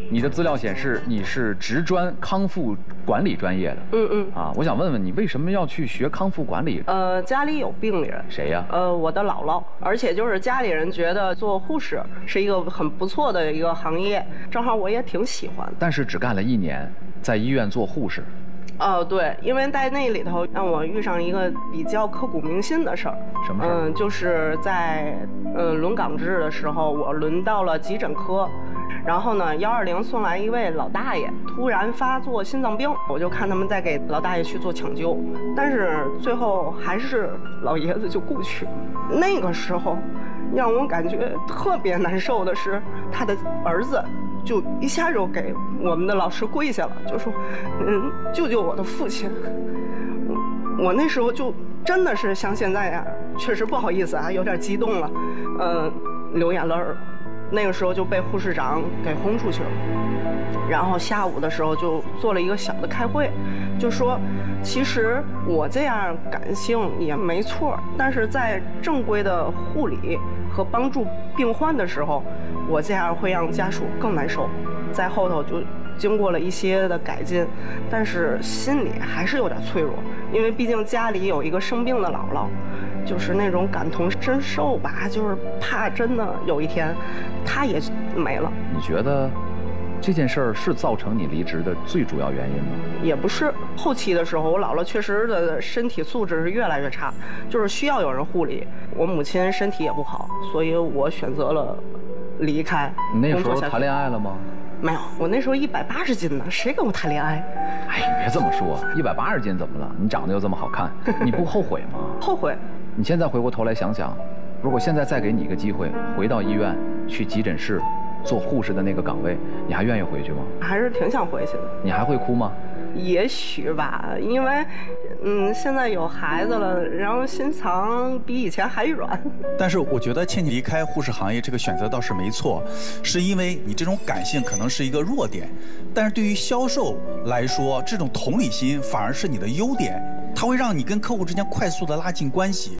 你的资料显示你是职专康复管理专业的。我想问问你为什么要去学康复管理？ 家里有病人。 谁呀？ 我的姥姥，而且就是家里人觉得做护士是一个很不错的一个行业，正好我也挺喜欢。 但是只干了1年，在医院做护士。 对，因为在那里头让我遇上一个比较刻骨铭心的事儿。 什么事儿？ 就是在轮岗制的时候，我轮到了急诊科，然后呢，120送来一位老大爷，突然发作心脏病，我就看他们在给老大爷去做抢救，但是最后还是老爷子就故去了。那个时候，让我感觉特别难受的是，他的儿子就一下就给我们的老师跪下了，就说：“救救我的父亲。”我那时候就真的是像现在呀，确实不好意思啊，有点激动了，流眼泪儿。那个时候就被护士长给轰出去了。然后下午的时候就做了一个小的开会，就说其实我这样感性也没错，但是在正规的护理和帮助病患的时候，我这样会让家属更难受。在后头就经过了一些的改进，但是心里还是有点脆弱，因为毕竟家里有一个生病的姥姥，就是那种感同身受吧，就是怕真的有一天她也没了。 你觉得这件事儿是造成你离职的最主要原因吗？ 也不是，后期的时候，我姥姥确实的身体素质是越来越差，就是需要有人护理。我母亲身体也不好，所以我选择了离开。 你那时候谈恋爱了吗？ 没有，我那时候180斤呢，谁跟我谈恋爱？ 哎，你别这么说，180斤怎么了？你长得又这么好看，你不后悔吗？ 后悔。 你现在回过头来想想，如果现在再给你一个机会，回到医院去急诊室做护士的那个岗位，你还愿意回去吗？ 还是挺想回去的。 你还会哭吗？ 也许吧，因为现在有孩子了，然后心肠比以前还软。 但是我觉得倩倩离开护士行业这个选择倒是没错，是因为你这种感性可能是一个弱点，但是对于销售来说，这种同理心反而是你的优点，它会让你跟客户之间快速的拉近关系。